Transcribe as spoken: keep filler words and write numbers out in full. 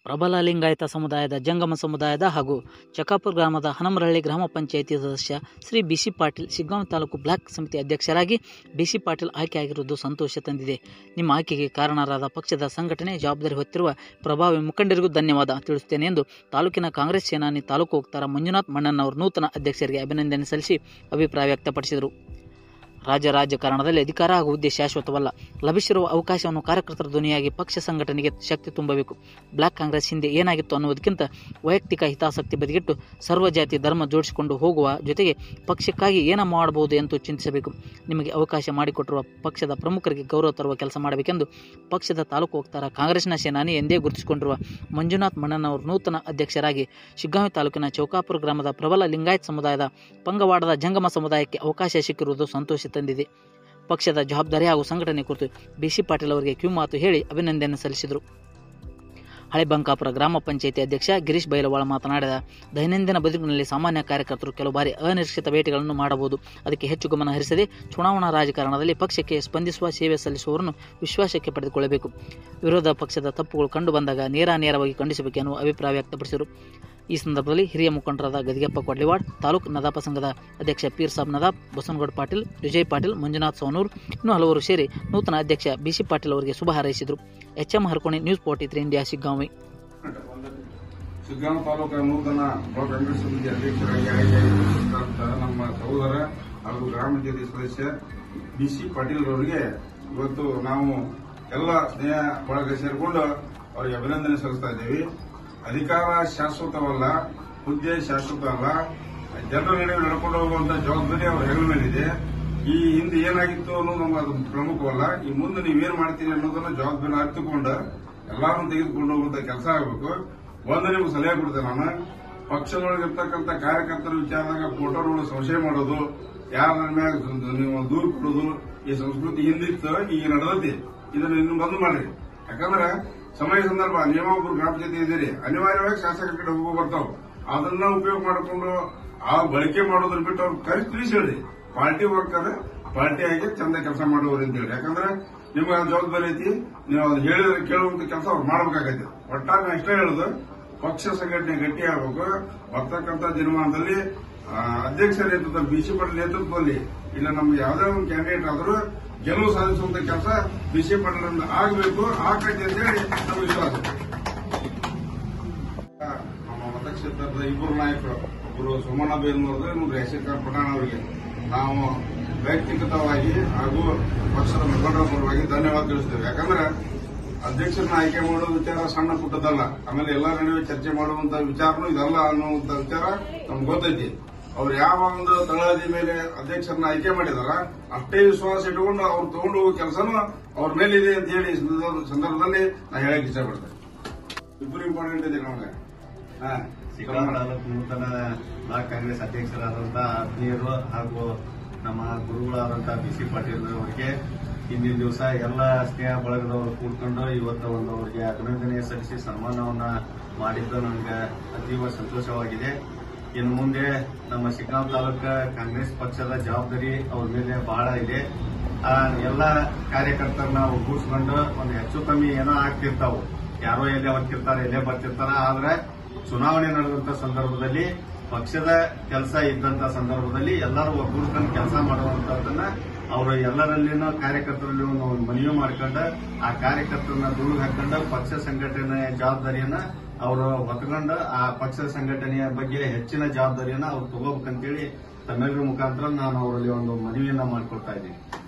ಪ್ರಬಲ ಲಿಂಗಾಯತ ಸಮುದಾಯದ ಜಂಗಮ ಸಮುದಾಯದ ಹಾಗೂ ಚಕಾಪುರ ಗ್ರಾಮದ ಹನಮರಹಳ್ಳಿ ಗ್ರಾಮ ಪಂಚಾಯಿತಿ ಸದಸ್ಯ ಶ್ರೀ ಬಿಸಿ ಪಾಟೀಲ್ ಶಿಗ್ಗಾಂವಿ ತಾಲೂಕು ಬ್ಲಾಕ್ ಸಮಿತಿ ಅಧ್ಯಕ್ಷರಾಗಿ ಬಿಸಿ ಪಾಟೀಲ್ ಆಯ್ಕೆಯಾಗಿರುವುದು ಸಂತೋಷ ತಂದಿದೆ. ನಿಮ್ಮ ಆಯ್ಕೆಗೆ ಕಾರಣರಾದ ಪಕ್ಷದ ಸಂಘಟನೆ ಜವಾಬ್ದಾರಿ ಹೊತ್ತಿರುವ ಪ್ರಭಾವಿ ಮುಖಂಡರಿಗೂ ಧನ್ಯವಾದ ತಿಳಿಸುತ್ತೇನೆ ಎಂದು ತಾಲೂಕಿನ ಕಾಂಗ್ರೆಸ್ ಸೇನಾನಿ ತಾಲೂಕು ವಕ್ತಾರ ಮಂಜುನಾಥ್ ಮಣ್ಣಣ್ಣವರು ನೂತನ ಅಧ್ಯಕ್ಷರಿಗೆ ಅಭಿನಂದನೆ ಸಲ್ಲಿಸಿ ಅಭಿಪ್ರಾಯ ವ್ಯಕ್ತಪಡಿಸಿದರು. ರಾಜ್ಯ ರಾಜಕಾರಣದಲ್ಲಿ ಅಧಿಕಾರ ಹಾಗೂ ಹುದ್ದೆ ಶಾಶ್ವತವಲ್ಲ. ಲಭಿಸಿರುವ ಅವಕಾಶವನ್ನು ಕಾರ್ಯಕರ್ತರ ಧ್ವನಿಯಾಗಿ ಪಕ್ಷ ಸಂಘಟನೆಗೆ ಶಕ್ತಿ ತುಂಬಬೇಕು. ಬ್ಲಾಕ್ ಕಾಂಗ್ರೆಸ್ ಹಿಂದೆ ಏನಾಗಿತ್ತು ಅನ್ನುವುದಕ್ಕಿಂತ ವೈಯಕ್ತಿಕ ಹಿತಾಸಕ್ತಿ ಬದಿಗಿಟ್ಟು ಸರ್ವ ಜಾತಿ ಧರ್ಮ ಜೋಡಿಸಿಕೊಂಡು ಹೋಗುವ ಜೊತೆಗೆ ಪಕ್ಷಕ್ಕಾಗಿ ಏನ ಮಾಡಬಹುದು ಎಂದು ಚಿಂತಿಸಬೇಕು. ನಿಮಗೆ ಅವಕಾಶ ಮಾಡಿಕೊಟ್ಟಿರುವ ಪಕ್ಷದ ಪ್ರಮುಖರಿಗೆ ಗೌರವ ತರುವ ಕೆಲಸ ಮಾಡಬೇಕೆಂದು ಪಕ್ಷದ ತಾಲೂಕು ವಕ್ತಾರ ಕಾಂಗ್ರೆಸ್ನ ಸೇನಾನಿ ಎಂದೇ ಗುರುತಿಸಿಕೊಂಡಿರುವ ಮಂಜುನಾಥ್ ಮಣ್ಣಣ್ಣವರು ನೂತನ ಅಧ್ಯಕ್ಷರಾಗಿ ಶಿಗ್ಗಾಂವಿ ತಾಲೂಕಿನ ಚೌಕಾಪುರ ಗ್ರಾಮದ ಪ್ರಬಲ ಲಿಂಗಾಯತ್ ಸಮುದಾಯದ ಪಂಗವಾಡದ ಜಂಗಮ ಸಮುದಾಯಕ್ಕೆ ಅವಕಾಶ ಸಿಕ್ಕಿರುವುದು ಸಂತೋಷ ತಂದಿದೆ. ಪಕ್ಷದ ಜವಾಬ್ದಾರಿ ಹಾಗೂ ಸಂಘಟನೆ ಕುರಿತು ಬಿಸಿ ಪಾಟೀಲ್ ಅವರಿಗೆ ಕಿವಿಮಾತು ಹೇಳಿ ಅಭಿನಂದನೆ ಸಲ್ಲಿಸಿದರು. ಹಳೆಬಂಕಾಪುರ ಗ್ರಾಮ ಪಂಚಾಯಿತಿ ಅಧ್ಯಕ್ಷ ಗಿರೀಶ್ ಬೈಲವಾಳ ಮಾತನಾಡಿದ, ದೈನಂದಿನ ಬದುಕಿನಲ್ಲಿ ಸಾಮಾನ್ಯ ಕಾರ್ಯಕರ್ತರು ಕೆಲವು ಬಾರಿ ಅನಿರೀಕ್ಷಿತ ಭೇಟಿಗಳನ್ನು ಮಾಡಬಹುದು. ಅದಕ್ಕೆ ಹೆಚ್ಚು ಗಮನ ಹರಿಸದೆ ಚುನಾವಣಾ ರಾಜಕಾರಣದಲ್ಲಿ ಪಕ್ಷಕ್ಕೆ ಸ್ಪಂದಿಸುವ ಸೇವೆ ಸಲ್ಲಿಸುವವರನ್ನು ವಿಶ್ವಾಸಕ್ಕೆ ಪಡೆದುಕೊಳ್ಳಬೇಕು. ವಿರೋಧ ಪಕ್ಷದ ತಪ್ಪುಗಳು ಕಂಡು ಬಂದಾಗ ನೇರ ನೇರವಾಗಿ ಖಂಡಿಸಬೇಕೆನ್ನುವ ಅಭಿಪ್ರಾಯ ವ್ಯಕ್ತಪಡಿಸಿದರು. ಈ ಸಂದರ್ಭದಲ್ಲಿ ಹಿರಿಯ ಮುಖಂಡರಾದ ಗದಿಗೆಪ್ಪ ಕೊಡ್ಲಿವಾಡ್, ತಾಲೂಕು ನದಾಪ ಸಂಘದ ಅಧ್ಯಕ್ಷ ಪೀರ್ ಸಾಬ್ ನದಾಬ್, ಬಸವನಗೌಡ ಪಾಟೀಲ್, ವಿಜಯ್ ಪಾಟೀಲ್, ಮಂಜುನಾಥ್ ಸೋನೂರ್ ಇನ್ನೂ ಹಲವರು ಸೇರಿ ನೂತನ ಅಧ್ಯಕ್ಷ ಬಿಸಿ ಪಾಟೀಲ್ ಅವರಿಗೆ ಶುಭ ಹಾರೈಸಿದರು. H M Harkoni, news forty three India, Shiggaon. Shiggaon ತಾಲೂಕಿನ ನೂತನ ಬ್ಲಾಕ್ ಕಾಂಗ್ರೆಸ್ ಸಮಿತಿ ಅಧ್ಯಕ್ಷರಾಗಿ ಆಯ್ಕೆಯಾಗಿರುವಂತಹ ನಮ್ಮ ಸಹೋದರ ಹಾಗೂ ಗ್ರಾಮ ಪಂಚಾಯತಿ ಸದಸ್ಯ ಬಿಸಿ ಪಾಟೀಲ್ ಅವರಿಗೆ ಇವತ್ತು ನಾವು ಎಲ್ಲ ಸ್ನೇಹ ಬಳಗ ಸೇರಿಕೊಂಡು ಅವರಿಗೆ ಅಭಿನಂದನೆ ಸಲ್ಲಿಸ್ತಾ ಇದ್ದೇವೆ. ಅಧಿಕಾರ ಶಾಶ್ವತವಲ್ಲ, ಹುದ್ದೆ ಶಾಶ್ವತ ಅಲ್ಲ. ಜನರ ನಡುವೆ ನಡ್ಕೊಂಡು ಹೋಗುವಂತಹ ಜವಾಬ್ದಾರಿ ಅವರ ಹೆಗಲ ಮೇಲಿದೆ. ಈ ಹಿಂದೆ ಏನಾಗಿತ್ತು ಅನ್ನೋದು ನಮ್ಗೆ ಅದು ಪ್ರಮುಖವಲ್ಲ. ಈ ಮುಂದೆ ನೀವೇನ್ ಮಾಡ್ತೀರಿ ಅನ್ನೋದನ್ನ ಜವಾಬ್ದಾರಿ ಅರ್ಥಕೊಂಡು ಎಲ್ಲಾರನ್ನು ತೆಗೆದುಕೊಂಡು ಹೋಗುವಂತ ಕೆಲಸ ಆಗಬೇಕು. ಒಂದು ನಿಮ್ಗೆ ಸಲಹೆ ಕೊಡ್ತೇನೆ ನಾನು, ಪಕ್ಷದೊಳಗಿರ್ತಕ್ಕಂಥ ಕಾರ್ಯಕರ್ತರ ವಿಚಾರದಾಗ ಫೋಟೋಗಳು ಸಂಶಯ ಮಾಡೋದು, ಯಾರ ಮ್ಯಾಗ ನೀವು ದೂರ ಕೊಡೋದು, ಈ ಸಂಸ್ಕೃತಿ ಹಿಂದಿತ್ತು, ಈಗ ನಡೆದೈತಿ. ಇದನ್ನ ಇನ್ನು ಬಂದ್ ಮಾಡ್ರಿ. ಯಾಕಂದ್ರೆ ಸಮಯ ಸಂದರ್ಭ ನೀವೊಬ್ರು ಗ್ರಾಮ ಪಂಚಾಯತಿ ಇದ್ದೀರಿ, ಅನಿವಾರ್ಯವಾಗಿ ಶಾಸಕರ ಕಡೆ ಹೋಗೋ ಬರ್ತಾವ. ಅದನ್ನ ಉಪಯೋಗ ಮಾಡಿಕೊಂಡು ಆ ಬಳಕೆ ಮಾಡೋದ್ರ ಬಿಟ್ಟು ಅವ್ರು ಕರೆಸಿ ತಿಳಿಸಿ ಹೇಳ್ರಿ, ಪಾರ್ಟಿ ವರ್ಕರ್ ಪಾರ್ಟಿ ಆಗಿ ಚಂದ ಕೆಲಸ ಮಾಡೋರು ಅಂತ ಹೇಳಿ. ಯಾಕಂದ್ರೆ ನಿಮ್ಗೆ ಆ ಜವಾಬ್ದಾರಿ ಐತಿ. ನೀವು ಅದು ಹೇಳಿದ್ರೆ ಕೇಳುವಂತ ಕೆಲಸ ಅವ್ರು ಮಾಡಬೇಕಾಗೈತಿ. ಒಟ್ಟಾಗಿ ನಾ ಇಷ್ಟೇ ಹೇಳುದು, ಪಕ್ಷ ಸಂಘಟನೆ ಗಟ್ಟಿ ಆಗಬೇಕು. ಬರ್ತಕ್ಕಂಥ ದಿನಮಾನದಲ್ಲಿ ಅಧ್ಯಕ್ಷರ ನೇತೃತ್ವದಲ್ಲಿ, ಬಿಸಿ ಪಾಟೀಲ್ ನೇತೃತ್ವದಲ್ಲಿ ಇಲ್ಲ ನಮ್ಗೆ ಯಾವುದೇ ಒಂದು ಕ್ಯಾಂಡಿಡೇಟ್ ಆದರೂ ಗೆಲುವು ಸಾಧಿಸುವಂತ ಕೆಲಸ ಬಿಸಿ ಪಾಟೀಲ್ ಆಗಬೇಕು, ಆಗೈತಿ ಅಂತ ಹೇಳಿ ನಮ್ಗೆ ವಿಶ್ವಾಸ. ನಮ್ಮ ಮತಕ್ಷೇತ್ರದ ಇಬ್ಬರು ನಾಯಕರು, ಒಬ್ಬರು ಸೋಮಣ್ಣ ಬೇಲ್ನವ್ರದ್ದು, ಇನ್ನೊಬ್ರು ಯಶೇಖರ್ ಪಠಾಣ್ ಅವರಿಗೆ ನಾವು ವೈಯಕ್ತಿಕವಾಗಿ ಹಾಗೂ ಪಕ್ಷದ ಮುಖಂಡರ ಪರವಾಗಿ ಧನ್ಯವಾದ ತಿಳಿಸ್ತೇವೆ. ಯಾಕಂದ್ರೆ ಅಧ್ಯಕ್ಷರನ್ನ ಆಯ್ಕೆ ಮಾಡುವ ವಿಚಾರ ಸಣ್ಣ ಪುಟ್ಟದಲ್ಲ. ಆಮೇಲೆ ಎಲ್ಲರ ನಡುವೆ ಚರ್ಚೆ ಮಾಡುವಂತ ವಿಚಾರನೂ ಇದಲ್ಲ ಅನ್ನುವಂತ ವಿಚಾರ ನಮ್ಗೆ ಗೊತ್ತೈತಿ. ಅವ್ರು ಯಾವ ಒಂದು ತಳಹದಿ ಮೇಲೆ ಅಧ್ಯಕ್ಷರನ್ನ ಆಯ್ಕೆ ಮಾಡಿದಾರ ಅಷ್ಟೇ ವಿಶ್ವಾಸ ಇಟ್ಟುಕೊಂಡು ಅವ್ರು ತಗೊಂಡು ಹೋಗೋ ಕೆಲಸನೂ ಅವ್ರ ಮೇಲಿದೆ ಅಂತ ಹೇಳಿ ಸಂದರ್ಭದಲ್ಲಿ ನಾ ಹೇಳಕ್ ಇಷ್ಟಪಡ್ತೇನೆ. ಇಬ್ಬರು ಇಂಪಾರ್ಟೆಂಟ್ ಇದೆ ನಮಗೆ. ಶಿಗ್ಗಾಂವಿ ತಾಲೂಕು ನೂತನ ಬ್ಲಾಕ್ ಕಾಂಗ್ರೆಸ್ ಅಧ್ಯಕ್ಷರಾದಂತಹ ಆತ್ಮೀಯರು ಹಾಗೂ ನಮ್ಮ ಗುರುಗಳಾದಂತಹ ಬಿಸಿ ಪಾಟೀಲ್ ಅವರಿಗೆ ಹಿಂದಿನ ದಿವಸ ಎಲ್ಲ ಸ್ನೇಹ ಬಳಗದವರು ಕೂಡ್ಕೊಂಡು ಇವತ್ತು ಒಂದು ಅವರಿಗೆ ಅಭಿನಂದನೆ ಸಲ್ಲಿಸಿ ಸನ್ಮಾನವನ್ನ ಮಾಡಿದ್ದು ನನಗೆ ಅತೀವ ಸಂತೋಷವಾಗಿದೆ. ಇನ್ನು ಮುಂದೆ ನಮ್ಮ ಶಿಗ್ಗಾಂವಿ ತಾಲೂಕ ಕಾಂಗ್ರೆಸ್ ಪಕ್ಷದ ಜವಾಬ್ದಾರಿ ಅವ್ರ ಮೇಲೆ ಬಹಳ ಇದೆ. ಆ ಎಲ್ಲ ಕಾರ್ಯಕರ್ತರನ್ನ ಒಗ್ಗೂಡಿಸ್ಕೊಂಡು ಒಂದು ಹೆಚ್ಚು ಕಮ್ಮಿ ಏನೋ ಆಗ್ತಿರ್ತಾವು, ಯಾರೋ ಎಲ್ಲೇ ಹೊತ್ತಿರ್ತಾರೆ, ಎಲ್ಲೇ ಬರ್ತಿರ್ತಾರ. ಆದ್ರೆ ಚುನಾವಣೆ ನಡೆದಂತ ಸಂದರ್ಭದಲ್ಲಿ ಪಕ್ಷದ ಕೆಲಸ ಇದ್ದಂತ ಸಂದರ್ಭದಲ್ಲಿ ಎಲ್ಲರೂ ಒಗ್ಗೂಡ್ಕೊಂಡು ಕೆಲಸ ಮಾಡುವಂತದನ್ನ ಅವರು ಎಲ್ಲರಲ್ಲಿನೂ ಕಾರ್ಯಕರ್ತರಲ್ಲಿ ಒಂದು ಮನವಿ ಮಾಡ್ಕೊಂಡು ಆ ಕಾರ್ಯಕರ್ತರನ್ನ ದುಡಿದು ಹಾಕೊಂಡು ಪಕ್ಷ ಸಂಘಟನೆಯ ಜವಾಬ್ದಾರಿಯನ್ನ ಅವರು ಹೊತ್ಕೊಂಡು ಆ ಪಕ್ಷದ ಸಂಘಟನೆಯ ಬಗ್ಗೆ ಹೆಚ್ಚಿನ ಜವಾಬ್ದಾರಿಯನ್ನ ಅವ್ರು ತಗೋಬೇಕಂತೇಳಿ ತಮ್ಮೆಲ್ಲರ ಮುಖಾಂತರ ನಾನು ಅವರಲ್ಲಿ ಒಂದು ಮನವಿಯನ್ನ ಮಾಡಿಕೊಡ್ತಾ ಇದ್ದೀನಿ.